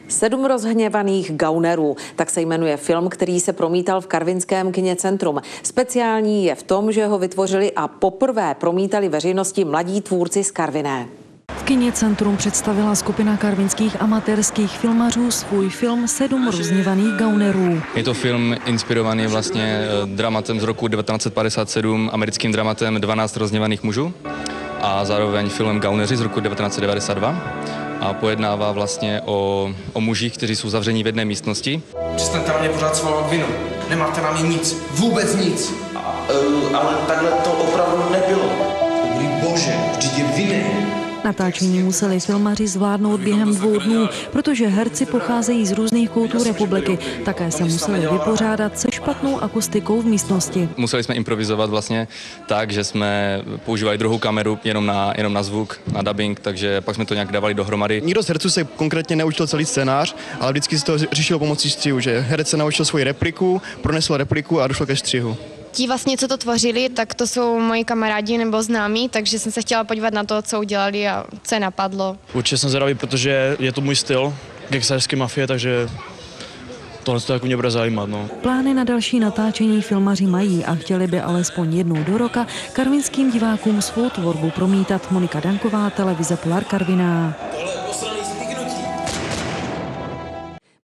7 rozhněvaných gaunerů, tak se jmenuje film, který se promítal v Karvinském kinocentrum. Speciální je v tom, že ho vytvořili a poprvé promítali veřejnosti mladí tvůrci z Karviné. V kinocentrum představila skupina karvinských amatérských filmařů svůj film 7 rozhněvaných gaunerů. Je to film inspirovaný vlastně dramatem z roku 1957, americkým dramatem 12 rozhněvaných mužů a zároveň filmem Gauneři z roku 1992. A pojednává vlastně o mužích, kteří jsou zavření v jedné místnosti. Přestaňte na mě pořád svalovat vinu. Nemáte na mě nic. Vůbec nic. Ale takhle to opravdu nebylo. Dobrý bože, vždyť je vinný. Natáčení museli filmaři zvládnout během 2 dnů, protože herci pocházejí z různých koutů republiky. Také se museli vypořádat se špatnou akustikou v místnosti. Museli jsme improvizovat vlastně tak, že jsme používali druhou kameru jenom na zvuk, na dubbing, takže pak jsme to nějak dávali dohromady. Nikdo z herců se konkrétně neučil celý scénář, ale vždycky se to řešilo pomocí střihu, že herec se naučil svoji repliku, pronesl repliku a došlo ke střihu. Ti vlastně, co to tvořili, tak to jsou moji kamarádi nebo známí, takže jsem se chtěla podívat na to, co udělali a co je napadlo. Určitě jsem zvědavý, protože je to můj styl, gangsterské mafie, takže tohle to jako mě bude zajímat. No. Plány na další natáčení filmaři mají a chtěli by alespoň jednou do roka karvinským divákům svou tvorbu promítat. Monika Danková, televize Polar Karviná.